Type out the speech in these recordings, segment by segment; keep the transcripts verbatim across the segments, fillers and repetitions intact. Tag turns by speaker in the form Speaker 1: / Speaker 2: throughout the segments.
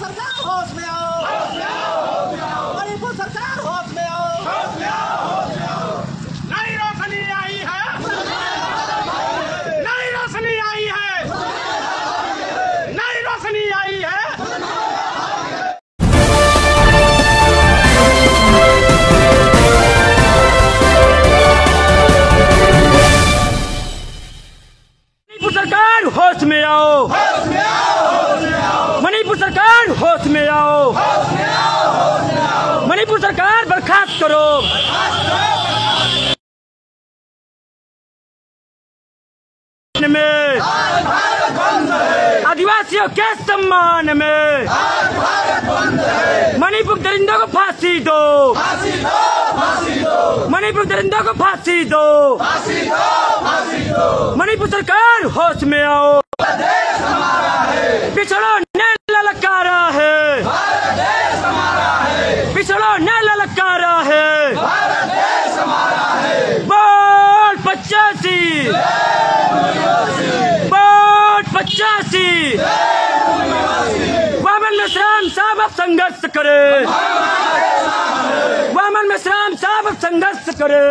Speaker 1: सरकार होश में आओ, मणिपुर सरकार होश में आओ,
Speaker 2: नई रोशनी आई है, नई रोशनी आई है, नई रोशनी आई है। मणिपुर सरकार होश में आओ, मणिपुर सरकार होश में आओ, मणिपुर सरकार बर्खास्त करो। में आदिवासियों के सम्मान में मणिपुर दरिंदों को फांसी दो, मणिपुर दरिंदों को फांसी दो, मणिपुर सरकार होश में आओ। पिछड़ो न ललकारा है, पिछड़ो न ललकारा है, बोल पचासी, बोल पचासी। वामन मिश्राम साहब अब संघर्ष करे, वामन मिश्राम साहब अब संघर्ष करे।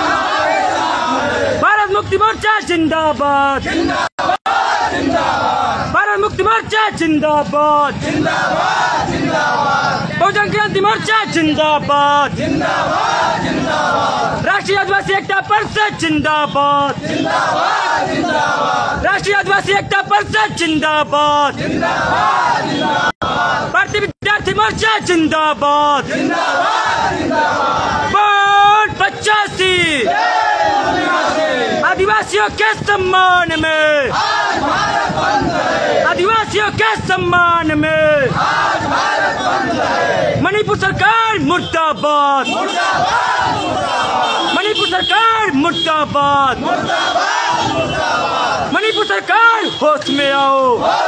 Speaker 2: भारत मुक्ति मोर्चा जिंदाबाद, भारत मुक्ति मोर्चा जिंदाबाद, बहुजन क्रांति मोर्चा जिंदाबाद, राष्ट्रीय आदिवासी एकता परिषद जिंदाबाद, राष्ट्रीय आदिवासी एकता परिषद जिंदाबाद, भारतीय विद्यार्थी मोर्चा जिंदाबाद, बोल पचासी। आदिवासियों के सम्मान में, आदिवासियों के सम्मान में मणिपुर सरकार मुर्दाबाद, मणिपुर सरकार मुर्दाबाद, मणिपुर सरकार होश में आओ,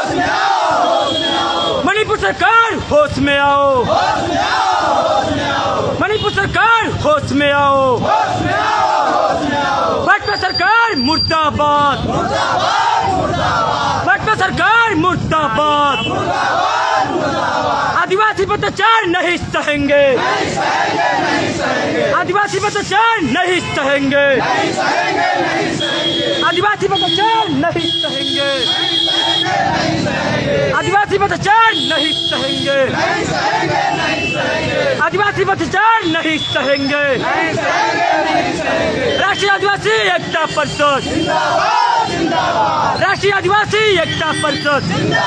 Speaker 2: मणिपुर सरकार होश में आओ, मणिपुर सरकार होश में आओ। भाजपा सरकार मुर्दाबाद, भाजपा सरकार मुर्दाबाद। आदिवासी अत्याचार नहीं सहेंगे, आदिवासी अत्याचार नहीं सहेंगे, आदिवासी अत्याचार नहीं सहेंगे, आदिवासी अत्याचार नहीं सहेंगे, आदिवासी अत्याचार नहीं सहेंगे। राष्ट्रीय आदिवासी एकता परिषद, राष्ट्रीय आदिवासी एकता परिषद।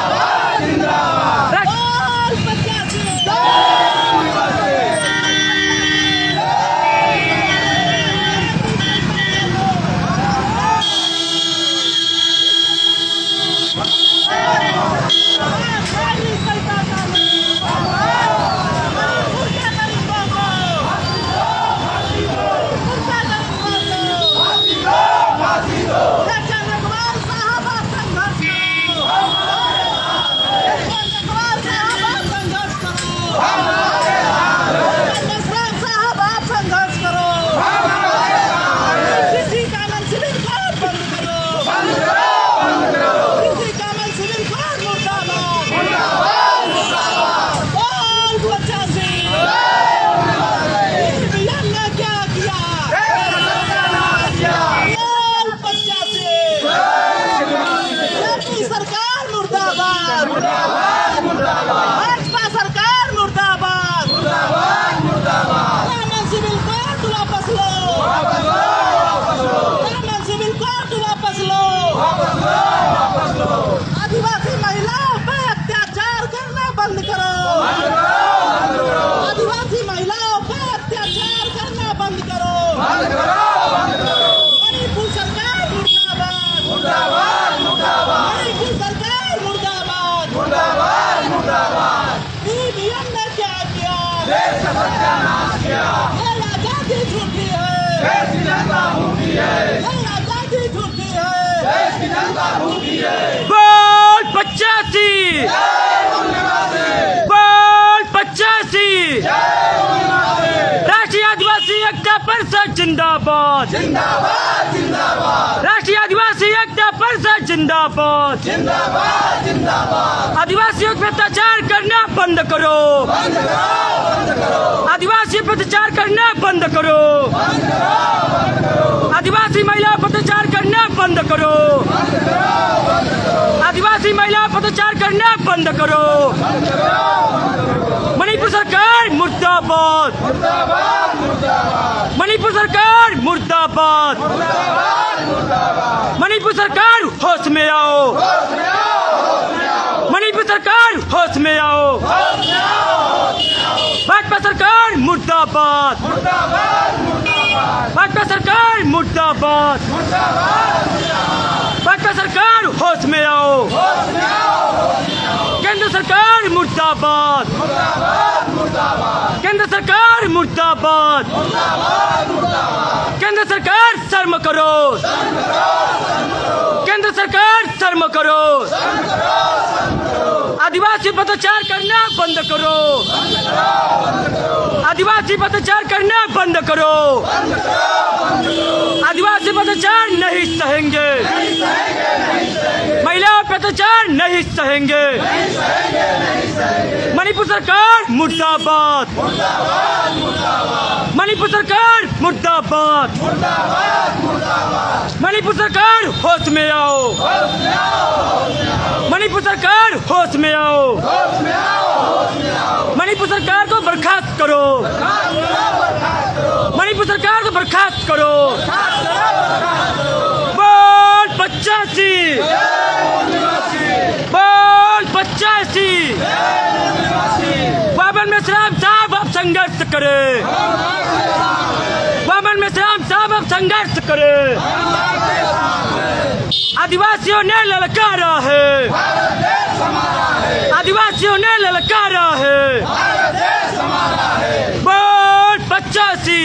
Speaker 2: आदिवासी महिलाओं पे अत्याचार करना बंद करो, आदिवासी महिलाओं पे अत्याचार करना बंद करो। मणिपुर सरकार मुर्दाबाद, मणिपुर सरकार मुर्दाबाद, ईवीएम ने क्या किया, देश का सत्यानाश किया। ये आजादी झूठी है, देश की जनता भूखी है, ये आजादी झूठी है, देश की जनता भूखी है। बोल पचासी, बोल पचासी। राष्ट्रीय आदिवासी एकता परिषद जिंदाबाद, जिंदाबाद।
Speaker 3: राष्ट्रीय आदिवासी एकता परिषद जिंदाबाद।
Speaker 2: जिंदाबाद जिंदाबाद।
Speaker 3: आदिवासियों पर अत्याचार करना बंद करो,
Speaker 2: बंद करो बंद करो।
Speaker 3: आदिवासी पर अत्याचार करना बंद करो,
Speaker 2: बंद करो बंद करो।
Speaker 3: आदिवासी महिलाओं पर अत्याचार करना बंद करो,
Speaker 2: बंद करो बंद करो।
Speaker 3: आदिवासी महिलाओं पर अत्याचार करना बंद करो।
Speaker 2: बंद करो बंद करो।
Speaker 3: मणिपुर सरकार मुर्दाबाद,
Speaker 2: मुर्दाबाद मुर्दाबाद।
Speaker 3: मणिपुर सरकार मुर्दाबाद,
Speaker 2: मुर्दाबाद मुर्दाबाद।
Speaker 3: मणिपुर सरकार होश में आओ,
Speaker 2: होश में आओ होश में आओ।
Speaker 3: मणिपुर सरकार होश में आओ,
Speaker 2: होश में आओ होश में आओ।
Speaker 3: भाजपा सरकार मुर्दाबाद,
Speaker 2: मुर्दाबाद मुर्दाबाद।
Speaker 3: भाजपा सरकार मुर्दाबाद,
Speaker 2: मुर्दाबाद मुर्दाबाद।
Speaker 3: भाजपा सरकार होश में आओ,
Speaker 2: होश में आओ होश में आओ।
Speaker 3: केंद्र सरकार मुर्दाबाद,
Speaker 2: मुर्दाबाद मुर्दाबाद।
Speaker 3: केंद्र सरकार मुर्दाबाद,
Speaker 2: मुर्दाबाद मुर्दाबाद।
Speaker 3: केंद्र सरकार शर्म करो,
Speaker 2: शर्म करो शर्म करो।
Speaker 3: केंद्र सरकार शर्म करो,
Speaker 2: शर्म करो शर्म करो।
Speaker 3: आदिवासी पर अत्याचार करना बंद करो,
Speaker 2: बंद करो बंद करो।
Speaker 3: आदिवासी पर अत्याचार करना बंद करो,
Speaker 2: बंद करो बंद करो।
Speaker 3: आदिवासी पर अत्याचार नहीं सहेंगे,
Speaker 2: नहीं सहेंगे नहीं सहेंगे।
Speaker 3: महिलाओं पर अत्याचार नहीं सहेंगे।
Speaker 2: नहीं सहेंगे नहीं सहेंगे।
Speaker 3: मणिपुर सरकार मुर्दाबाद,
Speaker 2: मुर्दाबाद मुर्दाबाद।
Speaker 3: मणिपुर सरकार मुर्दाबाद,
Speaker 2: मुर्दाबाद मुर्दाबाद।
Speaker 3: मणिपुर सरकार होश में आओ,
Speaker 2: होश में आओ होश में आओ।
Speaker 3: मणिपुर सरकार होश में आओ,
Speaker 2: होश में आओ होश में आओ।
Speaker 3: मणिपुर सरकार को बर्खास्त करो,
Speaker 2: बर्खास्त करो बर्खास्त करो।
Speaker 3: मणिपुर सरकार को बर्खास्त करो।
Speaker 2: बर्खास्त करो बर्खास्त करो।
Speaker 3: बोल पचासी, बोल पचासी। बाबन मेश्राम साहब अब संघर्ष करे, बाबन मेश्राम साहब अब संघर्ष करे। आदिवासियों ने ललकारा है,
Speaker 2: भारत देश हमारा है।
Speaker 3: आदिवासियों ने ललकारा है।
Speaker 2: भारत देश हमारा है।
Speaker 3: बोल पचासी।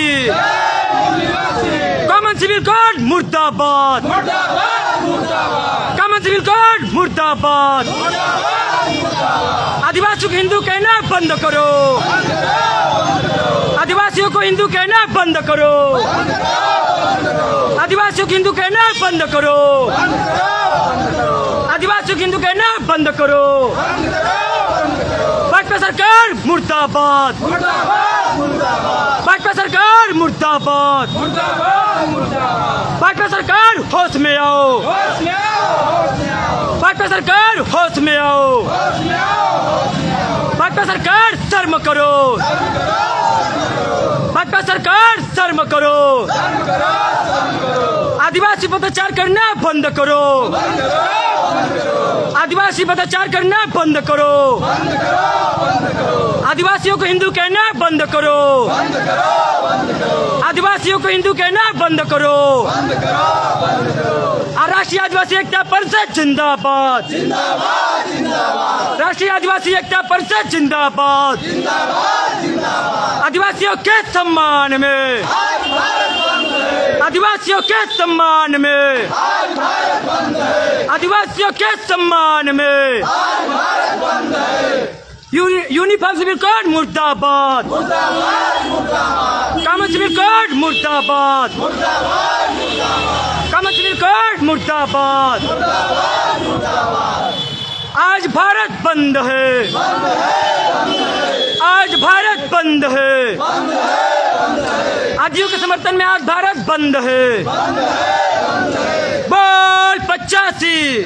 Speaker 3: कॉमन सिविल कोड मुर्दाबाद,
Speaker 2: मुर्दाबाद मुर्दाबाद।
Speaker 3: कॉमन सिविल कोड मुर्दाबाद।
Speaker 2: मुर्दाबाद मुर्दाबाद।
Speaker 3: आदिवासियों को हिंदू कहना बंद करो,
Speaker 2: बंद करो बंद करो।
Speaker 3: आदिवासियों को हिंदू कहना बंद करो,
Speaker 2: बंद करो बंद करो।
Speaker 3: आदिवासियों को हिंदू कहना बंद करो,
Speaker 2: बंद करो बंद करो।
Speaker 3: आदिवासियों को हिंदू कहना बंद करो।
Speaker 2: बंद करो बंद करो।
Speaker 3: भाजपा सरकार मुर्दाबाद,
Speaker 2: मुर्दाबाद मुर्दाबाद।
Speaker 3: भाजपा सरकार मुर्दाबाद,
Speaker 2: मुर्दाबाद मुर्दाबाद।
Speaker 3: भाजपा सरकार होश में आओ,
Speaker 2: होश में आओ होश में आओ।
Speaker 3: भाजपा सरकार होश में आओ,
Speaker 2: होश में आओ होश में आओ।
Speaker 3: भाजपा सरकार शर्म करो,
Speaker 2: शर्म करो शर्म करो।
Speaker 3: भाजपा सरकार शर्म करो।
Speaker 2: शर्म करो शर्म करो।
Speaker 3: आदिवासी पर अत्याचार करना बंद करो,
Speaker 2: बंद करो बंद करो।
Speaker 3: आदिवासी पर अत्याचार करना बंद करो,
Speaker 2: बंद करो बंद करो।
Speaker 3: आदिवासियों को हिंदू कहना बंद करो,
Speaker 2: बंद करो बंद करो।
Speaker 3: आदिवासियों को हिंदू कहना बंद करो।
Speaker 2: बंद करो बंद करो।
Speaker 3: और राष्ट्रीय आदिवासी एकता परिषद जिंदाबाद,
Speaker 2: जिंदाबाद जिंदाबाद।
Speaker 3: राष्ट्रीय आदिवासी एकता परिषद जिंदाबाद।
Speaker 2: जिंदाबाद जिंदाबाद।
Speaker 3: आदिवासियों के सम्मान में,
Speaker 2: आज भारत बंद है।
Speaker 3: आदिवासियों के सम्मान में,
Speaker 2: आज भारत बंद है।
Speaker 3: आदिवासियों के सम्मान में।
Speaker 2: आज भारत बंद है।
Speaker 3: यूनि, यूनिफॉर्म सिविल कोड मुर्दाबाद,
Speaker 2: मुर्दाबाद मुर्दाबाद।
Speaker 3: कॉमन सिविल कोड मुर्दाबाद,
Speaker 2: मुर्दाबाद मुर्दाबाद।
Speaker 3: कॉमन सिविल कोड मुर्दाबाद।
Speaker 2: मुर्दाबाद मुर्दाबाद।
Speaker 3: आज भारत बंद है,
Speaker 2: बंद है बंद है।
Speaker 3: आज भारत बंद है,
Speaker 2: बंद है बंद है।
Speaker 3: आदियों के समर्थन में आज भारत बंद है।
Speaker 2: बंद है बंद है।
Speaker 3: बोल पचासी,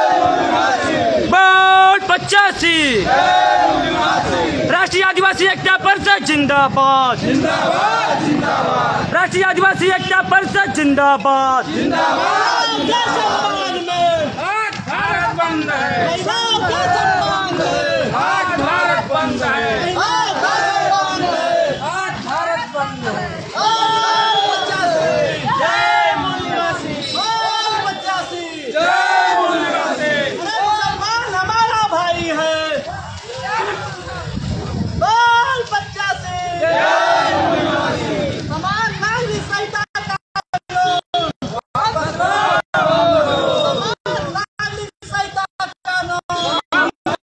Speaker 3: बोल पचासी। राष्ट्रीय आदिवासी एकता परिषद जिंदाबाद,
Speaker 2: जिंदाबाद जिंदाबाद।
Speaker 3: राष्ट्रीय आदिवासी एकता परिषद जिंदाबाद।
Speaker 2: जिंदाबाद।
Speaker 1: के सम्मान में
Speaker 2: आज भारत बंद है।
Speaker 1: महिलाओं के सम्मान में
Speaker 2: आज भारत बंद है।
Speaker 1: आज भारत बंद है।
Speaker 2: आज भारत बंद है।
Speaker 1: बोल पचासी। जय मूलवासी। बोल पचासी।
Speaker 2: जय मूलवासी।
Speaker 1: अरे मुसलमान हमारा भाई है। बोल पचासी।
Speaker 2: जय मूलवासी।
Speaker 1: समान नागरिक संहिता का
Speaker 2: वापस लो।
Speaker 1: समान नागरिक संहिता का कानून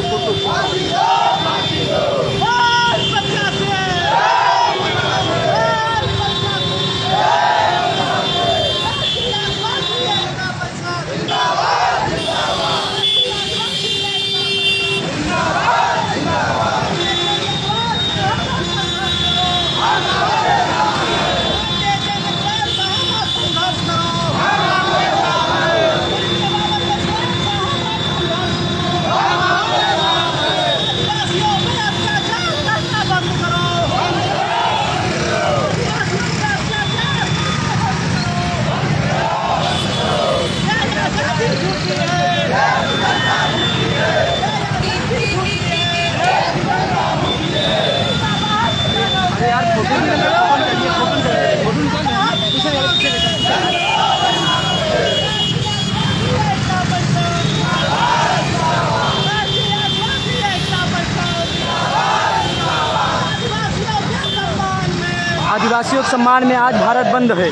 Speaker 3: आदिवासियों के सम्मान में आज भारत बंद है।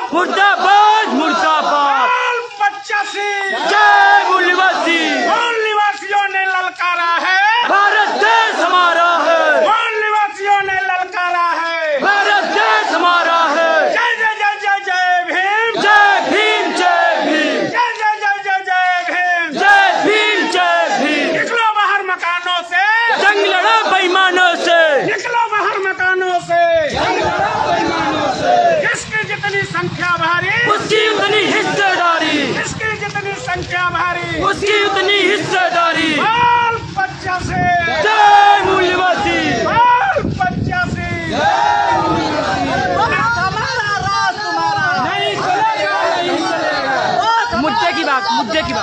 Speaker 3: मुर्दाबाद मुर्दाबाद
Speaker 2: पचासी
Speaker 3: जय मूल निवासी।
Speaker 2: मूल निवासियों ने ललकारा है
Speaker 3: भारत देश हमारा है।
Speaker 2: मूल निवासियों ने ललकारा है
Speaker 3: भारत देश हमारा है।
Speaker 2: जय जय जय जय जय भीम
Speaker 3: जय भीम जय भीम
Speaker 2: जय जय जय जय जय भीम
Speaker 3: जय भीम जय भीम।
Speaker 2: निकलो बाहर मकानों से
Speaker 3: जंग लड़ा बेईमानों से।
Speaker 2: निकलो बाहर मकानों से जिसकी जितनी संख्या भारी
Speaker 3: उसकी उतनी हिस्सेदारी।
Speaker 2: जिसकी जितनी संख्या भारी
Speaker 3: उसकी उतनी हिस्सेदारी।
Speaker 2: बाल पचासी
Speaker 3: जय मूल निवासी।
Speaker 2: बाल पचासी
Speaker 1: हमारा राज तुम्हारा
Speaker 3: नहीं चलेगा नहीं चलेगा। मुद्दे की बात मुद्दे की बात।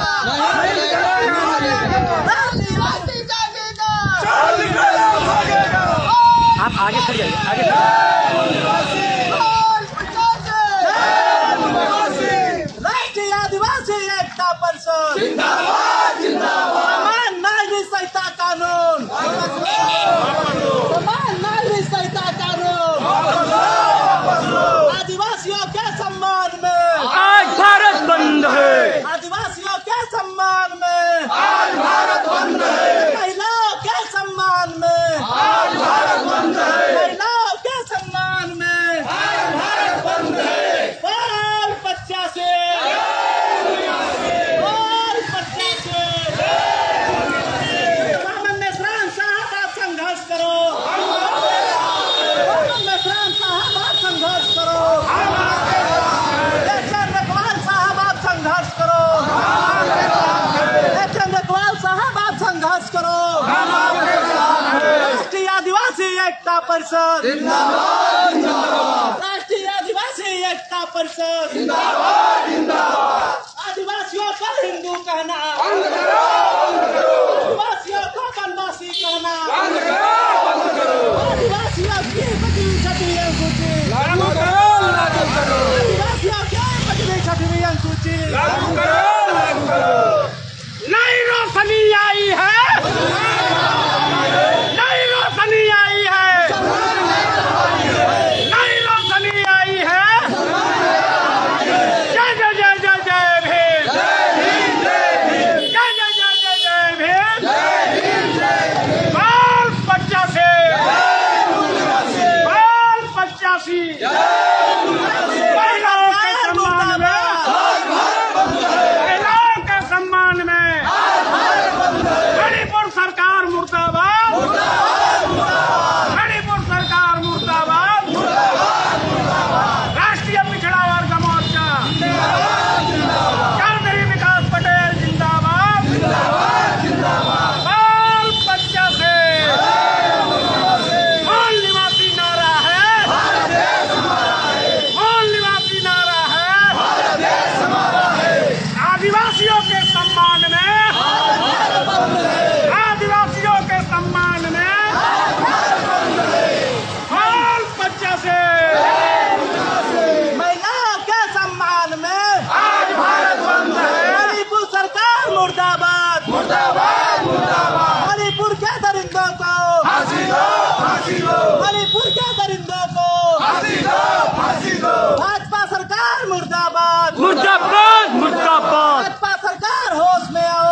Speaker 3: आप आगे खड़ जाइए आगे खड़
Speaker 1: राष्ट्रीय आदिवासी एकता परिषद जिंदाबाद जिंदाबाद। समान नागरिक संहिता कानून समान नागरिक संहिता कानून आदिवासियों के सम्मान में
Speaker 3: आज भारत बंद है।
Speaker 1: आदिवासियों के सम्मान में
Speaker 2: आज भारत बंद है
Speaker 1: महिलाओं के सम्मान में
Speaker 2: आज भारत बंद है
Speaker 1: महिलाओं के सम्मान में
Speaker 2: आज भारत बंद है
Speaker 1: बाल पचासी बाल पचासी। मोहम्मद नसरान साहब आप संघर्ष करो। मोहम्मद नसरान साहब आप संघर्ष करो। एचएन रखवाल साहब आप संघर्ष करो। एचएन रखवाल साहब आप संघर्ष करो। राष्ट्रीय आदिवासी एकता परिषद जिंदाबाद जिंदाबाद। राष्ट्रीय आदिवासी एकता परिषद जिंदाबाद जिंदाबाद। आदिवासियों को हिंदू कहना बंद करो बंद करो। आदिवासियों को वनवासी कहना बंद करो बंद करो। आदिवासियों की पचीस छठवीं अनुसूची
Speaker 2: लागू करो लागू करो
Speaker 1: आदिवासियों की पचीस छठवीं अनुसूची
Speaker 2: लागू करो लागू करो। नई रोशनी आई है नई रोशनी आई है नई रोशनी आई है जय जय जय जय जय भीम जय जय जय जय जय भीम बाल पचासी बाल पचासी महिलाओं के सम्मान में महिलाओं के सम्मान में मणिपुर सरकार मुर्दाबाद मणिपुर सरकार मुर्दाबाद राष्ट्रीय पिछड़ा वर्ग मोर्चा चौधरी विकास पटेल जिंदाबाद बाल पचासी मूल निवासी नारा है मूल निवासी नारा है आदिवासियों के सम्मान में आदिवासियों के सम्मान में बाल पचासी
Speaker 1: महिलाओं के सम्मान में
Speaker 2: आज भारत बंद है
Speaker 1: मणिपुर सरकार मुर्दाबाद
Speaker 2: मुर्दाबाद मुर्दाबाद
Speaker 1: मणिपुर के दरिंदों को
Speaker 2: फांसी दो फांसी दो
Speaker 1: मणिपुर के दरिंदों को
Speaker 2: फांसी दो फांसी दो
Speaker 1: भाजपा सरकार मुर्दाबाद
Speaker 3: मुर्दाबाद मुर्दाबाद।
Speaker 1: भाजपा सरकार होश में आओ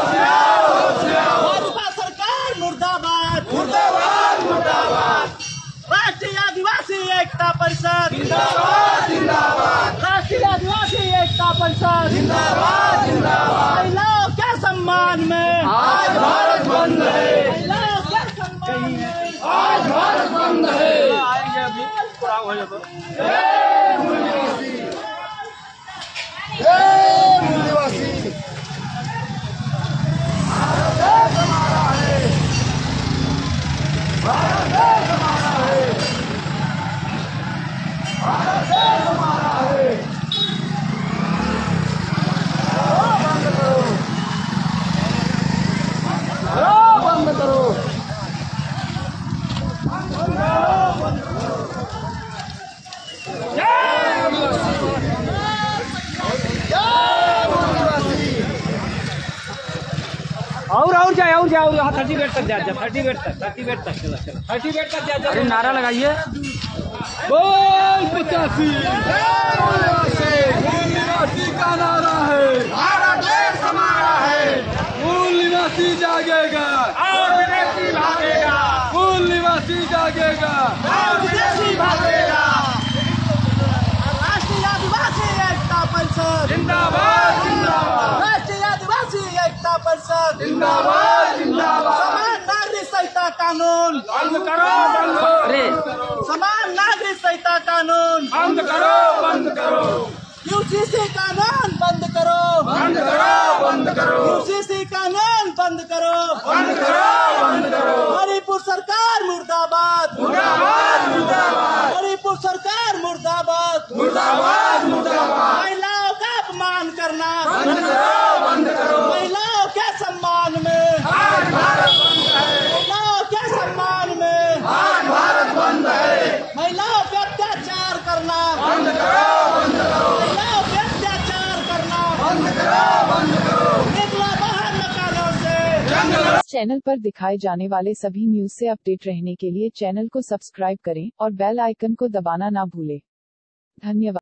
Speaker 1: भाजपा सरकार मुर्दाबाद
Speaker 2: मुर्दाबाद मुर्दाबाद
Speaker 1: राष्ट्रीय आदिवासी एकता परिषद
Speaker 2: जिंदाबाद जिंदाबाद
Speaker 1: राष्ट्रीय आदिवासी एकता परिषद
Speaker 2: जिंदाबाद जिंदाबाद
Speaker 1: महिलाओं के सम्मान में
Speaker 2: आज भारत बंद है
Speaker 1: महिलाओं के सम्मान में
Speaker 2: आज भारत बंद है
Speaker 3: आएंगे अभी पूरा हो जाएगा। और और जाए और जाए और थर्टी बेट तक जा जा थर्टी बेट तक थर्टी बेट तक चला चला थर्टी बेट तक जा जा। अरे नारा लगाइए बोल पचासी।
Speaker 1: जिंदाबाद जिंदाबाद समान नागरिक संहिता कानून
Speaker 3: बंद करो बंद करो
Speaker 1: समान नागरिक संहिता कानून
Speaker 3: बंद करो बंद करो
Speaker 1: यूसीसी कानून बंद करो
Speaker 3: बंद करो बंद करो
Speaker 1: यूसीसी कानून बंद करो
Speaker 3: बंद करो बंद करो
Speaker 1: मणिपुर सरकार मुर्दाबाद
Speaker 3: मुर्दाबाद मुर्दाबाद
Speaker 1: मणिपुर सरकार मुर्दाबाद
Speaker 3: मुर्दाबाद मुर्दाबाद
Speaker 1: महिलाओं का अपमान करना
Speaker 3: बंद करो बंद करो
Speaker 1: महिलाओं के सम्मान में
Speaker 3: आज भारत बंद है
Speaker 1: महिलाओं के सम्मान में
Speaker 3: आज भारत बंद है
Speaker 1: महिलाओं पे अत्याचार करना
Speaker 3: बंद करो बंद करो
Speaker 1: महिलाओं पे अत्याचार करना
Speaker 3: बंद करो बंद करो
Speaker 1: निकला बाहर मकानों से
Speaker 3: जंगल
Speaker 4: चैनल पर दिखाए जाने वाले सभी न्यूज से अपडेट रहने के लिए चैनल को सब्सक्राइब करें और बेल आइकन को दबाना ना भूलें। धन्यवाद।